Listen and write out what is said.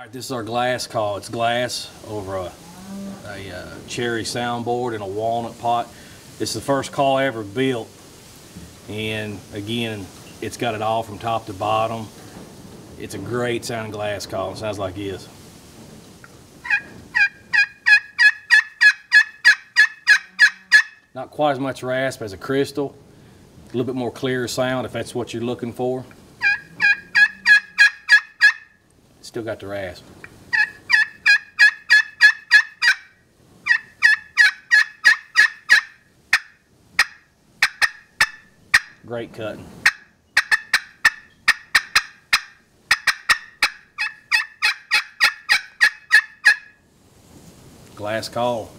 This is our glass call. It's glass over a cherry soundboard in a walnut pot. This is the first call I ever built, and again, it's got it all from top to bottom. It's a great sounding glass call. It sounds like this. Not quite as much rasp as a crystal. A little bit more clear sound if that's what you're looking for. Still got the rasp. Great cutting. Glass call.